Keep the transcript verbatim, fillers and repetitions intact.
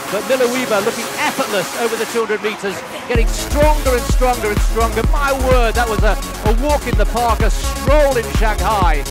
But Miller-Uibo looking effortless over the two hundred metres, getting stronger and stronger and stronger. My word, that was a, a walk in the park, a stroll in Shanghai.